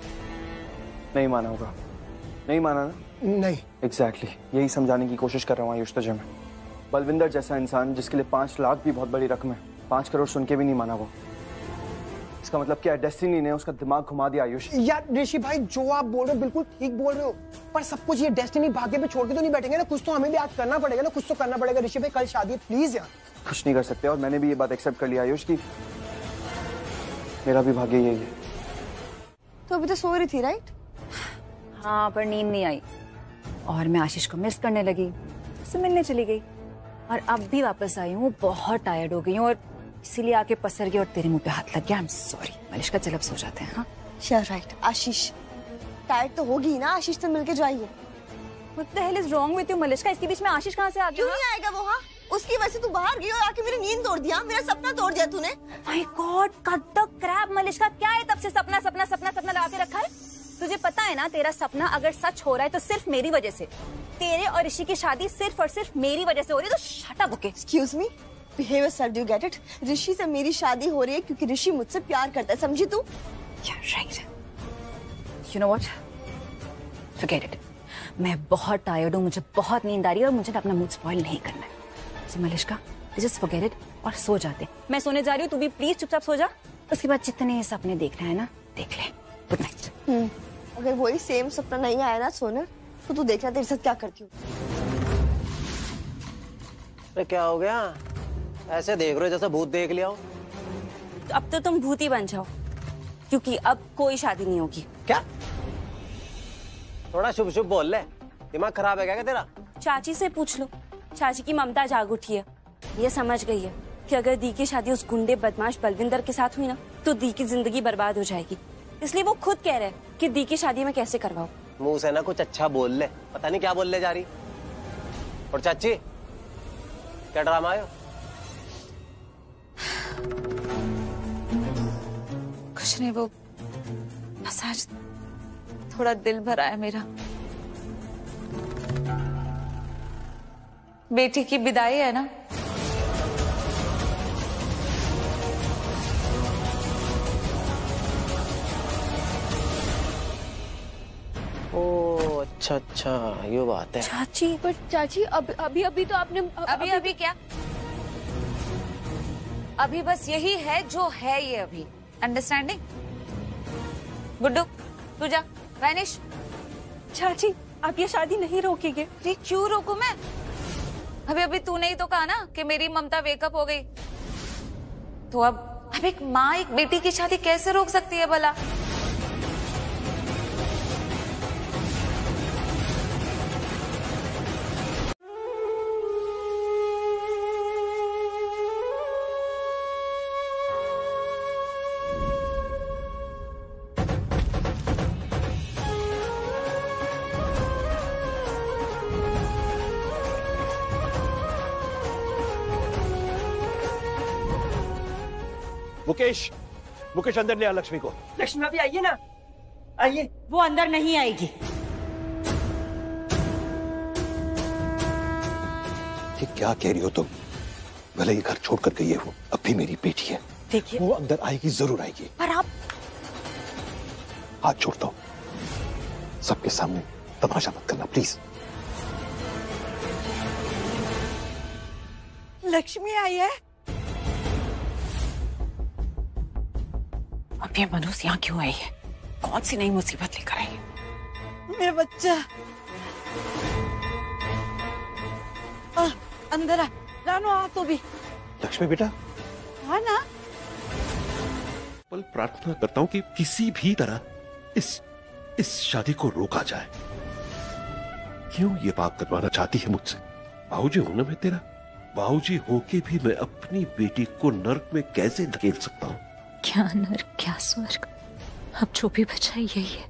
S5: नहीं माना होगा। नहीं माना ना?
S14: नहीं।
S5: एग्जैक्टली, यही समझाने की कोशिश कर रहा हूँ आयुष तुझे मैं। बलविंदर जैसा इंसान जिसके लिए 5 लाख भी बहुत बड़ी रकम है, 5 करोड़ सुन के भी नहीं माना वो। इसका मतलब क्या है? डेस्टिनी ने उसका दिमाग घुमा दिया आयुष।
S14: यार ऋषि भाई, जो आप बोल रहे हो बिल्कुल ठीक बोल रहे हो, पर सब कुछ ये डेस्टिनी भाग्य पे छोड़ के तो नहीं बैठेंगे ना। कुछ तो हमें भी आज करना पड़ेगा ना, कुछ तो करना पड़ेगा ऋषि भाई। कल शादी है, प्लीज यार।
S5: कुछ नहीं कर सकते, और मैंने भी ये बात एक्सेप्ट कर लिया आयुष की मेरा भी भाग्य यही है।
S9: तो अभी तो सो रही थी राइट?
S3: हाँ, पर नींद नहीं आई और मैं आशीष को मिस करने लगी, उससे मिलने चली गई और अब भी वापस आई हूँ। बहुत टायर्ड हो गई हूँ और इसीलिए आके पसर गई और तेरे मुंह पे हाथ लग गया। I am sorry. मलिश्का, चल अब सो जाते हैं। हाँ
S9: श्योर राइट। आशीष टायर्ड तो होगी ना, आशीष से मिलके जाइए।
S3: What the hell is wrong with you, Malishka? इसके बीच में आशीष कहाँ से आ गया?
S9: क्यों नहीं आएगा वो? हाँ, उसकी वजह से तू बाहर गई और आके मेरी नींद तोड़ दिया, मेरा सपना तोड़ दिया तूने।
S3: My God, cut the crap, Malishka. क्या है तब से सपना सपना सपना सपना लगा के रखा है? तुझे पता है ना, तेरा सपना अगर सच हो रहा है तो सिर्फ मेरी वजह से। तेरे और ऋषि की शादी सिर्फ और सिर्फ मेरी वजह से हो रही है, तो shut up. Okay,
S9: excuse me, behave yourself, do you get it? Rishi से मेरी शादी हो रही है क्योंकि ऋषि मुझसे प्यार करता है, समझी तू?
S3: Yeah, right. You know what? Forget it. मैं बहुत टायर्ड हूँ, मुझे बहुत नींद आ रही है और मुझे अपना मूड स्पॉइल नहीं करना है। So, Malishka, just forget it और सो जाते। मैं सोने जा रही हूँ, तू भी प्लीज चुपचाप सो जा। उसके बाद जितने सपने देखना है ना, देख ले। Good night.
S9: अगर वही सेम सपना नहीं आया ना सोनर, तो तू देखना तेरे साथ क्या करती हूँ।
S11: क्या हो गया? ऐसे देख रहे हो जैसे भूत देख लिया हो।
S1: अब तो तुम भूत ही बन जाओ, क्योंकि अब कोई शादी नहीं होगी।
S11: क्या? थोड़ा शुभ शुभ बोल ले, दिमाग खराब है क्या तेरा?
S1: चाची से पूछ लो, चाची की ममता जाग उठी है। ये समझ गई है कि अगर दी की शादी उस गुंडे बदमाश बलविंदर के साथ हुई ना, तो दी की जिंदगी बर्बाद हो जाएगी। इसलिए वो खुद कह रहे हैं कि दी की शादी में कैसे करवाओ।
S11: मुंह से ना कुछ अच्छा बोल ले, पता नहीं क्या बोलने जा रही। और चाची, क्या ड्रामा है?
S3: कुछ नहीं, वो बस आज थोड़ा दिल भरा है मेरा। बेटी की विदाई है ना,
S11: ओ अच्छा अच्छा, ये बात है।
S2: चाची, पर चाची अभी तो आपने
S3: अभी क्या? अभी बस यही है जो है ये अभी। अंडरस्टैंडिंग? गुड्डू तू जा। वैनिश।
S1: चाची आप ये शादी नहीं रोकेंगे?
S3: अरे क्यों रोकूं मैं? अभी तूने ही तो कहा ना कि मेरी ममता वेकअप हो गई, तो अब एक माँ एक बेटी की शादी कैसे रोक सकती है भला?
S12: मुकेश अंदर ले आ लक्ष्मी को।
S14: लक्ष्मी अभी आइए ना, आइए।
S8: वो अंदर नहीं आएगी।
S7: ये क्या कह रही हो तुम? भले ही घर छोड़कर गई है वो, अब भी मेरी बेटी है।
S8: देखिए
S7: वो अंदर आएगी, जरूर आएगी।
S8: पर आप
S7: हाथ छोड़ता हूं, सबके सामने तमाशा मत करना प्लीज।
S8: लक्ष्मी आई है।
S10: अब ये मनोज यहाँ क्यों आई है? कौन सी नई मुसीबत लेकर आई है?
S8: मेरा बच्चा अंदर आ। रानो आ तो भी।
S7: लक्ष्मी बेटा
S8: हाँ ना।
S12: पल प्रार्थना करता हूं कि किसी भी तरह इस शादी को रोका जाए। क्यों ये पाप करवाना चाहती है मुझसे? बाबूजी हूं ना मैं तेरा। बाबूजी होके भी मैं अपनी बेटी को नर्क में कैसे धकेल सकता हूं?
S15: क्या नर्क क्या स्वर्ग, अब जो भी बचा यही है।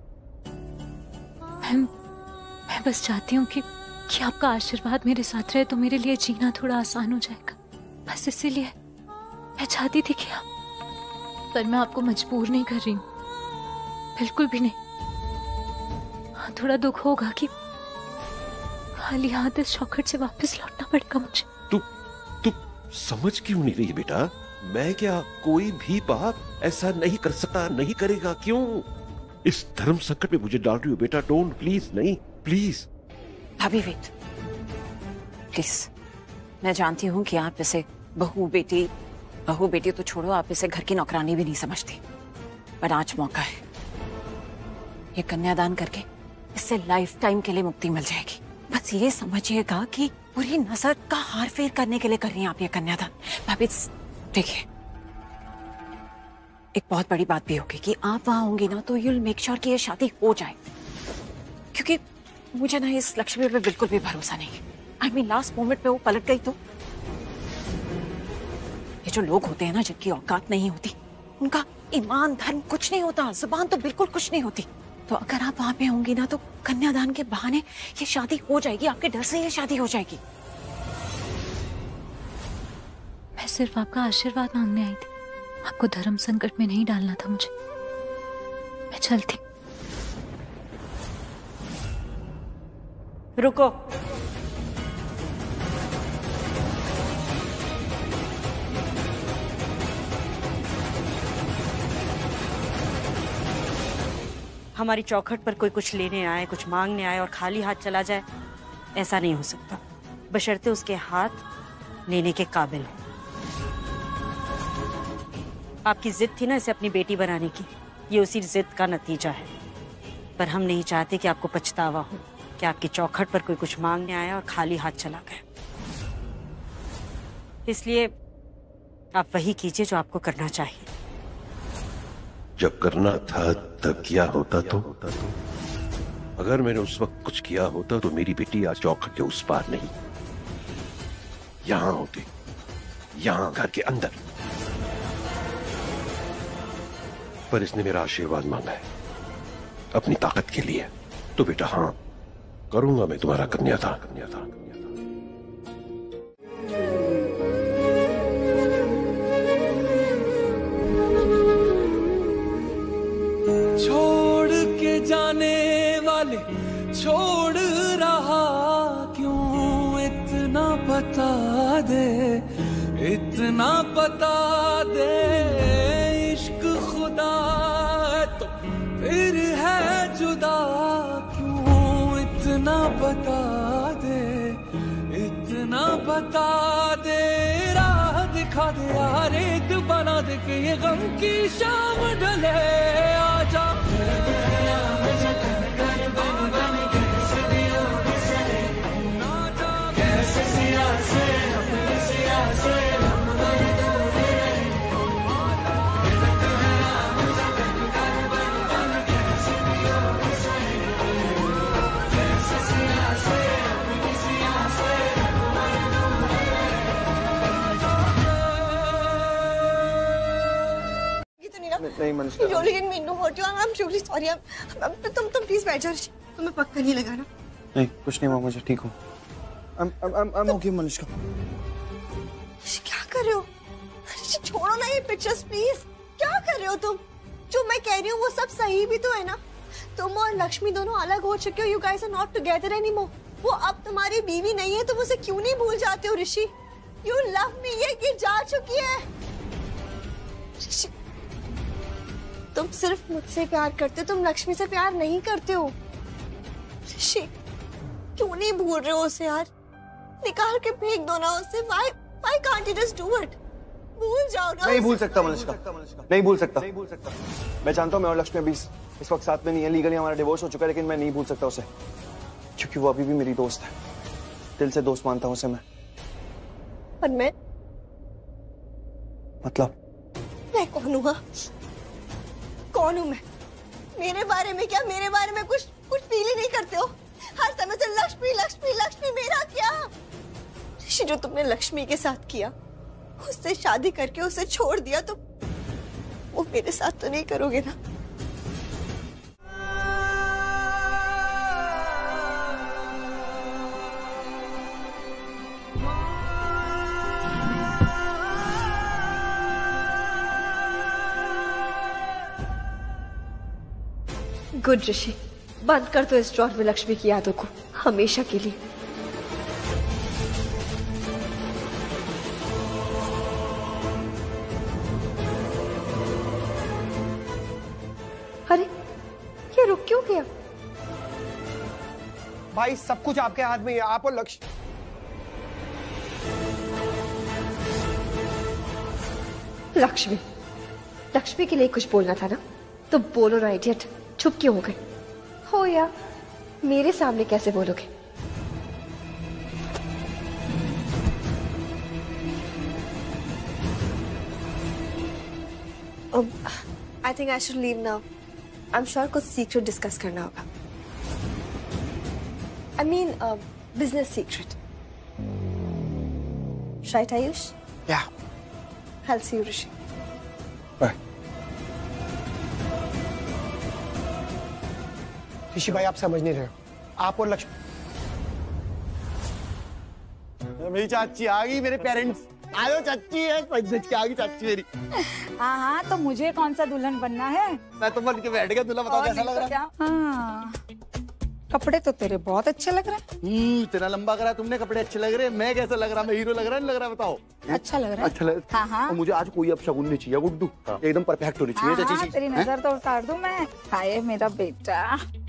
S15: मैं बस चाहती हूँ कि आपका आशीर्वाद मेरे साथ रहे तो मेरे लिए जीना थोड़ा आसान हो जाएगा। बस इसीलिए मैं चाहती थी कि आप, पर मैं आपको मजबूर नहीं कर रही हूँ, बिल्कुल भी नहीं। हाँ, थोड़ा दुख होगा कि खाली हाथ इस चौखट से वापस लौटना पड़ेगा मुझे।
S12: तू समझ क्यों नहीं रही बेटा? मैं क्या, कोई भी बाप ऐसा नहीं कर सकता, नहीं करेगा। क्यों इस धर्म संकट में मुझे डाल रही हो बेटा? डोंट, प्लीज नहीं, प्लीज।
S10: भाभी वेट प्लीज। मैं जानती हूँ कि आप इसे बहू बेटी तो छोड़ो, आप इसे घर की नौकरानी भी नहीं समझती, पर आज मौका है। ये कन्यादान करके इससे लाइफ टाइम के लिए मुक्ति मिल जाएगी। बस ये समझिएगा कि पूरी नजर का हार फेर करने के लिए कर रही हैं आप ये कन्यादान। भाभी देखिए, एक बहुत बड़ी बात भी होगी कि आप वहां होंगी ना, तो यूल मेक श्योर कि ये शादी हो जाए, क्योंकि मुझे ना इस लक्ष्मी पे बिल्कुल भी भरोसा नहीं है। आई मीन लास्ट मोमेंट पे वो पलट गई तो? ये जो लोग होते हैं ना जिनकी औकात नहीं होती, उनका ईमान धर्म कुछ नहीं होता, जुबान तो बिल्कुल कुछ नहीं होती। तो अगर आप वहां पे होंगी ना, तो कन्यादान के बहाने ये शादी हो जाएगी, आपके डर से ये शादी हो जाएगी।
S15: मैं सिर्फ आपका आशीर्वाद मांगने आई थी, आपको धर्म संकट में नहीं डालना था मुझे। मैं चलती।
S8: रुको। हमारी चौखट पर कोई कुछ लेने आए, कुछ मांगने आए और खाली हाथ चला जाए, ऐसा नहीं हो सकता, बशर्ते उसके हाथ लेने के काबिल हो। आपकी जिद थी ना इसे अपनी बेटी बनाने की, ये उसी जिद का नतीजा है। पर हम नहीं चाहते कि आपको पछतावा हो कि आपकी चौखट पर कोई कुछ मांगने आया और खाली हाथ चला गया। इसलिए आप वही कीजिए जो आपको करना चाहिए।
S12: जब करना था तब किया होता तो? अगर मैंने उस वक्त कुछ किया होता तो मेरी बेटी आज चौखट के उस पार नहीं, यहां होती, यहां घर के अंदर। पर इसने मेरा आशीर्वाद मांगा है अपनी ताकत के लिए, तो बेटा हाँ, करूंगा मैं तुम्हारा कन्यादान।
S16: छोड़ रहा क्यों, इतना बता दे, इतना बता दे। इश्क खुदा तो फिर है जुदा क्यों, इतना बता दे, इतना बता दे। राह दिखा दे यार, एक बना दे कि ये गम की शाम ढले। आजा
S5: नहीं Manushka,
S9: really didn't mean to hurt you. I'm truly sorry. तुम प्लीज बैठ जाओ। तुम्हें पक्का नहीं लगा ना?
S5: नहीं कुछ नहीं हुआ मुझे, ठीक हूँ। I'm okay Manushka.
S9: क्या कर रहे हो? छोड़ो ना ये पिक्चर्स प्लीज। क्या कर रहे हो तुम? जो मैं कह रही हूँ वो सब सही भी तो है ना? तुम और लक्ष्मी दोनों अलग हो चुके हो। You guys are not together anymore. वो अब तुम्हारी बीवी नहीं है, तुम उसे क्यों नहीं भूल जाते हो ऋषि? You love me, ये गिर जा चुकी है। ऋषि, तुम सिर्फ मुझसे प्यार करते हो, तुम लक्ष्मी से प्यार नहीं करते हो। ऋषि, क्यों नहीं भूल रहे हो उसे यार? निकाल के फेंक दो ना उसे। Why can't you just do it? भूल जाओ ना।
S5: नहीं भूल सकता मनुष्का, नहीं भूल सकता। मैं जानता हूँ मैं और लक्ष्मी अभी इस वक्त साथ में नहीं है, लीगली हमारा डिवोर्स हो चुका है, लेकिन मैं नहीं भूल सकता उसे, क्योंकि वो अभी भी मेरी दोस्त है। दिल से दोस्त मानता हूँ उसे मैं।
S9: पर मैं कौन हूँ? कौन हूँ मैं? मेरे बारे में क्या, मेरे बारे में कुछ फील ही नहीं करते हो? हर समय से लक्ष्मी लक्ष्मी लक्ष्मी। मेरा क्या? ऋषि, जो तुमने लक्ष्मी के साथ किया, उससे शादी करके उसे छोड़ दिया, तो वो मेरे साथ तो नहीं करोगे ना? गुड ऋषि, बंद कर दो इस ड्रॉर में लक्ष्मी की यादों को हमेशा के लिए। अरे ये रुक क्यों गया?
S5: भाई सब कुछ आपके हाथ में है, आप और लक्ष्मी।
S9: लक्ष्मी के लिए कुछ बोलना था ना, तो बोलो ना इडियट। चुप क्यों हो गए हो यार? मेरे सामने कैसे बोलोगे? I think I should leave now. I am sure कुछ सीक्रेट डिस्कस करना होगा। I mean business secret. Right Ayush?
S5: Yeah.
S9: I'll see you, Rishi.
S5: Bye. Rishi भाई आप समझ नहीं रहे हो, आप और लक्ष्मी।
S6: मेरी चाची आ गई, मेरे पेरेंट्स आयो। चाची है, सच के आ गई चाची मेरी।
S10: हाँ, तो मुझे कौन सा दुल्हन बनना है?
S6: मैं तो बन के बैठ गया। दूल्हा बताओ कैसा लग रहा है?
S10: हाँ, कपड़े तो तेरे बहुत अच्छे लग रहे हैं।
S6: इतना लंबा करा तुमने, कपड़े अच्छे लग रहे हैं। मैं कैसा लग रहा? मैं हीरो लग रहा है, नहीं लग रहा? बताओ।
S10: अच्छा लग रहा है।
S6: अच्छा लग।
S10: हाँ।
S6: और मुझे आज कोई अपशगुन नहीं चाहिए गुड्डू। एकदम परफेक्ट होनी चाहिए चाची जी।
S10: तेरी नजर तो उतार दूं मैं। हाय मेरा बेटा।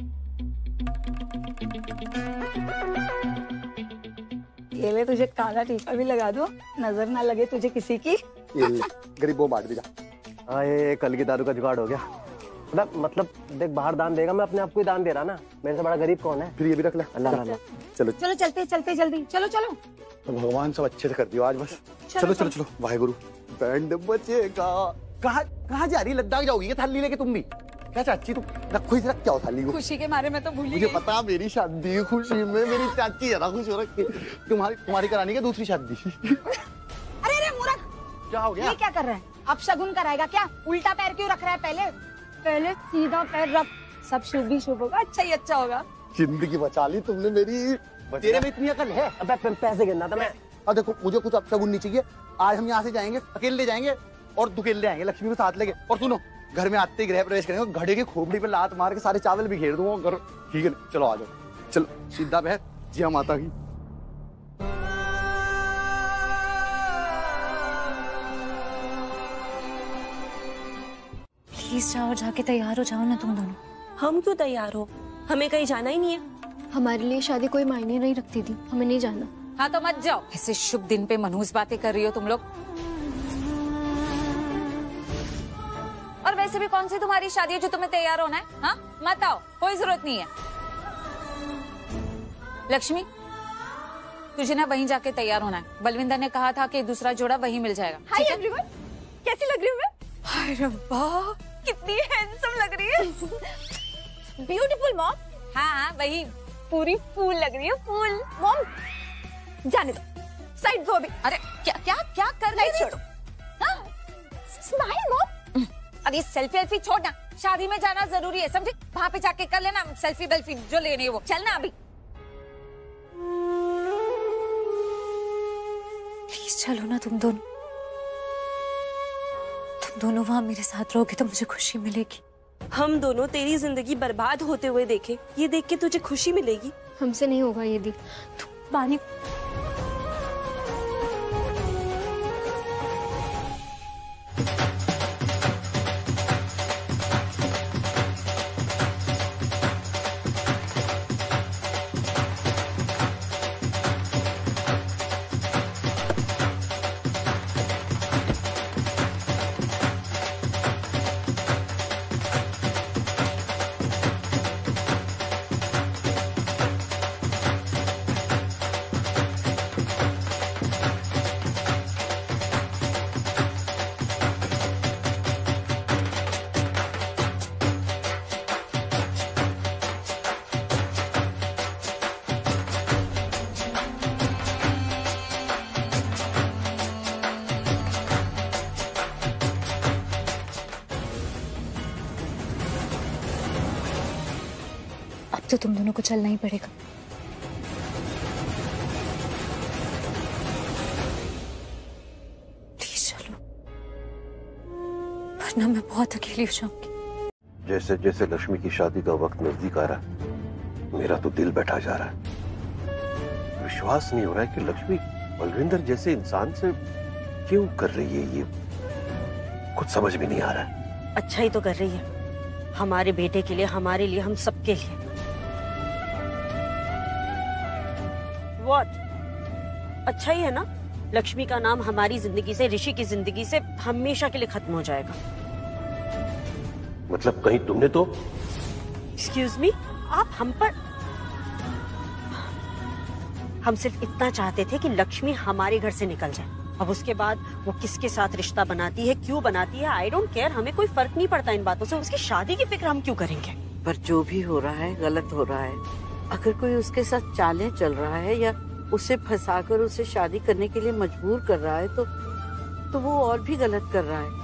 S10: ये ले, तुझे काला टीका भी लगा दो, नजर ना लगे तुझे किसी की।
S6: गरीबों बांट दिया।
S11: हाँ, ये कल की दारू का जुगाड़ हो गया। मतलब देख, बाहर दान देगा, मैं अपने आप को ही दान दे रहा ना। मेरे से बड़ा गरीब कौन है?
S6: फिर ये भी रख ले।
S11: अल्लाह अल्लाह।
S6: चलो
S10: चलो, चलते जल्दी। चलो।
S6: तो भगवान सब अच्छे से कर दियो आज बस। चलो वाहेगुरु। बैंड बजेगा। कहाँ जा रही? लद्दाख जाओगी क्या थाली लेके तुम भी? क्या चाची तुम रखो इसे, रख क्या हो थाली को?
S10: खुशी के मारे मैं तो भूल ही
S6: मुझे
S10: गई।
S6: पता मेरी शादी खुशी में मेरी चाची ज्यादा खुश हो रखी। तुम्हारी करानी है दूसरी शादी।
S10: अरे मूर्ख,
S6: क्या हो गया?
S10: ये क्या कर रहा है? अब शगुन कराएगा क्या? उल्टा पैर क्यों रख रहा है? पहले सीधा पैर रख, सब शुभ भी शुभ होगा, अच्छा ही अच्छा होगा।
S6: जिंदगी बचा ली तुमने मेरी। तेरे में इतनी अकल है?
S11: अबे पैसे गिनना था मैं।
S6: अब देखो, मुझे कुछ अपशगुन नहीं चाहिए। आज हम यहाँ से जाएंगे, अकेले जाएंगे और दुकेले आएंगे, लक्ष्मी को साथ लेके। और सुनो, घर में आते ही गृह प्रवेश करेंगे, घड़े की खोपड़ी पे लात मार के सारे चावल बिखेर दूंगा घर। ठीक है, चलो आ जाओ। चलो सीधा बैठ, जिया माता की।
S15: प्लीज जाओ, जाके तैयार हो जाओ ना तुम दोनों।
S1: हम क्यों तैयार हो? हमें कहीं जाना ही नहीं है।
S2: हमारे लिए शादी कोई मायने नहीं रखती थी, हमें नहीं जाना।
S3: हाँ तो मत जाओ, ऐसे शुभ दिन पे मनहूस बातें कर रही हो तुम लोग। और वैसे भी कौन सी तुम्हारी शादी है जो तुम्हें तैयार होना है? हाँ मत आओ, कोई जरूरत नहीं है। लक्ष्मी तुझे ना वहीं जाके तैयार होना है। बलविंदर ने कहा था कि दूसरा जोड़ा वहीं मिल जाएगा।
S1: हाय एवरीवन, कैसी लग रही हूँ मैं?
S3: हाय रब्बा,
S1: कितनी हैंडसम लग रही है। Beautiful mom.
S3: हाँ वही, पूरी फूल लग रही है, फूल।
S1: मॉम जाने दो, साइड दो अभी।
S3: अरे क्या क्या क्या कर रही
S1: छोड़ो। Smile mom.
S3: अरे सेल्फी वेल्फी छोड़ना, शादी में जाना जरूरी है समझे। वहाँ पे जाके कर लेना सेल्फी वेल्फी जो लेनी है वो। चलना अभी।
S15: प्लीज चलो ना तुम दोनों। तुम दोनों वहां मेरे साथ रहोगे तो मुझे खुशी मिलेगी।
S1: हम दोनों तेरी जिंदगी बर्बाद होते हुए देखे, ये देख के तुझे खुशी मिलेगी?
S2: हमसे नहीं होगा ये दी।
S15: बानी तो तुम दोनों को चलना ही पड़ेगा। प्लीज चलो, वरना मैं बहुत अकेली हो जाऊंगी।
S12: जैसे जैसे लक्ष्मी की शादी का वक्त नजदीक आ रहा है, मेरा तो दिल बैठा जा रहा है। विश्वास नहीं हो रहा है कि लक्ष्मी बलविंदर जैसे इंसान से क्यों कर रही है ये, कुछ समझ में नहीं आ रहा है।
S8: अच्छा ही तो कर रही है, हमारे बेटे के लिए, हमारे लिए, हम सबके लिए। What? अच्छा ही है ना, लक्ष्मी का नाम हमारी जिंदगी से, ऋषि की जिंदगी से हमेशा के लिए खत्म हो जाएगा।
S12: मतलब कहीं तुमने तो
S8: एक्सक्यूज मी, आप हम पर, हम सिर्फ इतना चाहते थे कि लक्ष्मी हमारे घर से निकल जाए। अब उसके बाद वो किसके साथ रिश्ता बनाती है, क्यों बनाती है, आई डोंट केयर, हमें कोई फर्क नहीं पड़ता इन बातों से। उसकी शादी की फिक्र हम क्यों करेंगे?
S17: पर जो भी हो रहा है गलत हो रहा है। अगर कोई उसके साथ चालें चल रहा है या उसे फंसाकर उसे शादी करने के लिए मजबूर कर रहा है तो वो और भी गलत कर रहा है।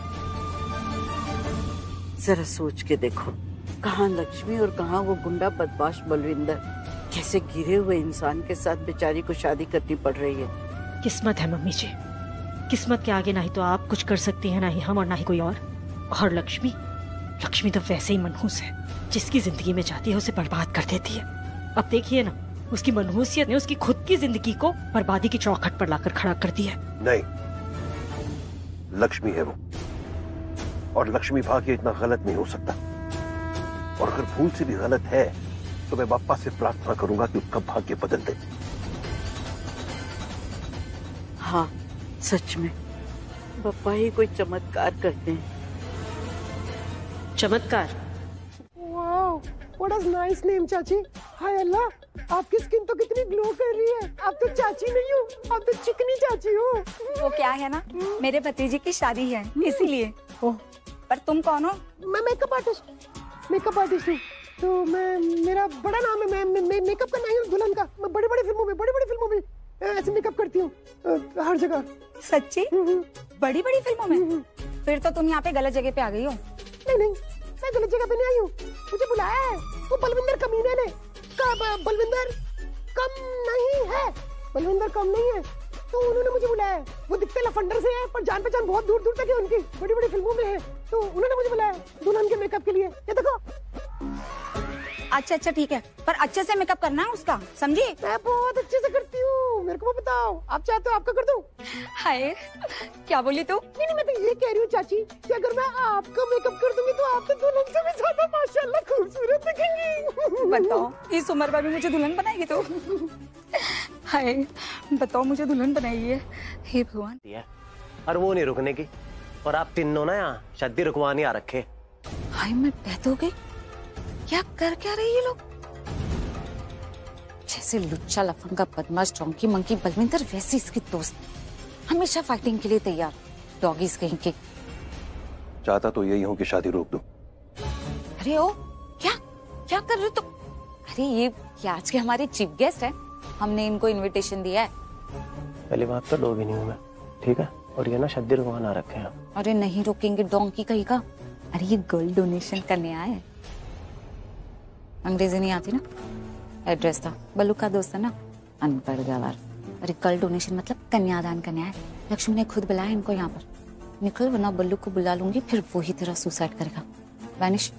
S17: जरा सोच के देखो, कहाँ लक्ष्मी और कहाँ वो गुंडा बदमाश बलविंदर। कैसे गिरे हुए इंसान के साथ बेचारी को शादी करनी पड़ रही है।
S8: किस्मत है मम्मी जी, किस्मत के आगे ना ही तो आप कुछ कर सकती हैं, ना ही हम और ना ही कोई और लक्ष्मी तो वैसे ही मनहूस है, जिसकी जिंदगी में जाती है उसे बर्बाद कर देती है। अब देखिए ना, उसकी मनहूसियत ने उसकी खुद की जिंदगी को बर्बादी की चौखट पर लाकर खड़ा कर दिया।
S12: नहीं, लक्ष्मी है वो, और लक्ष्मी भाग्य इतना गलत नहीं हो सकता। और अगर भूल से भी गलत है तो मैं बाप्पा से प्रार्थना करूंगा कि उसका भाग्य बदल दे।
S17: हाँ सच में बाप्पा ही कोई चमत्कार करते हैं।
S8: चमत्कार?
S14: Wow, what a nice name चाची। हाय अल्लाह, आपकी स्किन तो कितनी ग्लो कर रही है। आप तो चाची नहीं हो, आप तो चिकनी चाची हो।
S18: वो क्या है ना, मेरे भतीजे की शादी है इसीलिए। पर तुम कौन हो?
S14: मैं मेकअप आर्टिस्ट हूँ। तो मेरा बड़ा नाम है, मैं मेकअप करना ही दुल्हन का। मैं बड़ी बड़ी फिल्मों में ऐसे मेकअप करती हूँ, हर जगह।
S18: सच्ची? बड़ी बड़ी फिल्मों में? फिर तो तुम यहाँ पे गलत जगह पे आ गई हो।
S14: नहीं, मैं गलत जगह पे नहीं आई हूँ, मुझे बुलाया है वो बलविंदर कमीने ने। बलविंदर कम नहीं है, तो उन्होंने मुझे बुलाया है। वो दिखते लफंडर से हैं, पर जान पहचान बहुत दूर दूर तक है उनकी, बड़ी बड़ी फिल्मों में है। तो उन्होंने मुझे बुलाया दुल्हन के मेकअप के लिए। ये देखो।
S18: अच्छा अच्छा ठीक है, पर अच्छे से मेकअप करना है उसका, समझी?
S14: मैं बहुत अच्छे से करती हूँ, मेरे को बताओ, आप चाहते हो आपका कर दूं?
S18: हाय, क्या बोली तू?
S14: नहीं मैं तो ये कह रही हूँ चाची कि अगर मैं आपका मेकअप कर दूंगी तो आप तो दुल्हन से भी ज्यादा माशाल्लाह खूबसूरत दिखेंगी।
S18: बताओ, इस उम्र में भी मुझे दुल्हन बनाएगी तो? हाय, बताओ मुझे दुल्हन बनाएगी है? हे भगवान।
S11: और वो नहीं रुकने की, और आप तीनों ना यहाँ शादी रुकवाने आ रखे।
S3: हाय मैं डेथ हो गई, क्या कर क्या रही ये लोग? जैसे लुच्चा लफंगा बदमाश डोंकी मंकी बलविंदर, वैसी इसकी दोस्त हमेशा फाइटिंग के लिए तैयार, डॉगीज कहीं के।
S7: चाहता तो यही हूँ कि शादी रोक दूं।
S3: अरे ओ, क्या क्या कर रहे हो तुम? अरे ये आज के हमारे चीफ गेस्ट हैं, हमने इनको इनविटेशन दिया है।
S11: पहली बात तो डॉगी नहीं हूँ मैं, ठीक है? और ये ना शादी रुकवाना रखे हैं।
S3: अरे नहीं रोकेंगे डोंकी कहीं का। अरे ये गर्ल डोनेशन करने आए हैं। अंग्रेजी नहीं आती ना, एड्रेस था, बल्लू का दोस्त है ना, अनपढ़ गवार। अरे गर्ल डोनेशन मतलब कन्यादान करने आए। लक्ष्मी ने खुद बुलाया इनको यहाँ पर। निकल वरना बल्लू को बुला लूंगी, फिर वो ही तेरा सुसाइड करेगा। वैनिश।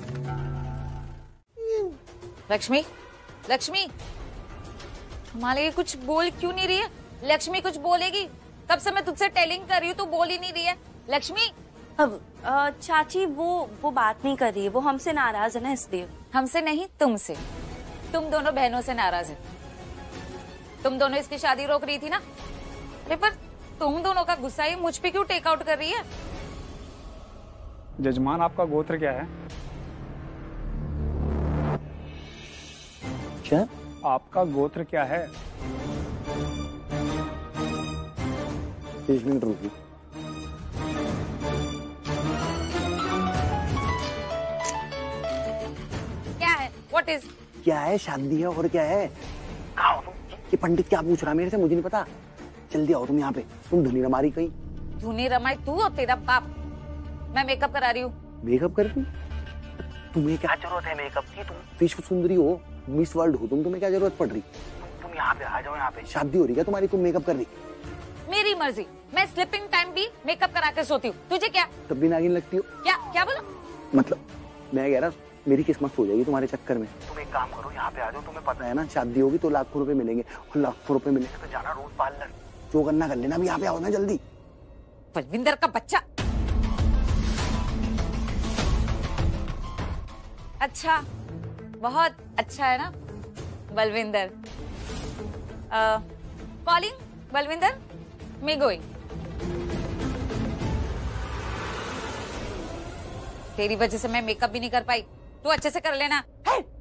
S3: लक्ष्मी, लक्ष्मी हमारे लिए कुछ बोल क्यों नहीं रही है? लक्ष्मी कुछ बोलेगी? तब से मैं तुझसे टेलिंग कर रही हूँ, तू बोल ही नहीं रही है। लक्ष्मी।
S1: अब चाची वो बात नहीं कर रही है, वो हमसे नाराज है ना, इसलिए।
S3: हमसे नहीं, तुमसे। तुम दोनों बहनों से नाराज है। तुम दोनों इसकी शादी रोक रही थी ना? अरे पर तुम दोनों का गुस्सा ही मुझ पे क्यों टेक आउट कर रही है?
S19: जजमान आपका गोत्र क्या है?
S11: क्या?
S19: आपका गोत्र क्या है?
S11: 1 मिनट रुकिए।
S3: क्या है? What is?
S11: क्या है? शादी है और क्या है? कहाँ हो तुम? ये पंडित क्या पूछ रहा है मेरे से? मुझे नहीं पता। जल्दी आओ तुम यहाँ पे। तुम धुनी रमारी कहीं?
S3: धुनी रमाई तू और तेरा बाप। मैं मेकअप करा रही हूँ।
S11: मेकअप करती? तुम्हें क्या जरूरत है मेकअप की? तुम विश्व सुंदरी हो, मिस वर्ल्ड हो तुम, तुम्हें क्या जरूरत पड़ रही? तुम यहाँ पे आ जाओ, यहाँ पे शादी हो रही है तुम्हारी, तुम मेकअप कर रही?
S3: मेरी मर्जी, मैं स्लीपिंग टाइम भी मेकअप करा के सोती हूँ, तुझे क्या?
S11: तब भी नागिन लगती हो।
S3: क्या क्या बोला?
S11: मतलब मैं कह रहा मेरी किस्मत सो जाएगी तुम्हारे चक्कर में। तुम एक काम करो, यहाँ पे आ जाओ, तुम्हें पता है ना शादी होगी तो लाखों रुपए मिलेंगे, और लाखों रुपए मिलेंगे तो जाना रोज पार्लर, जो करना कर लेना। अभी यहाँ पे आओ ना जल्दी।
S3: बलविंदर का बच्चा। अच्छा, बहुत अच्छा है ना बलविंदर। कॉलिंग बलविंदर, मैं गोइंग। तेरी वजह से मैं मेकअप भी नहीं कर पाई, तू अच्छे से कर लेना।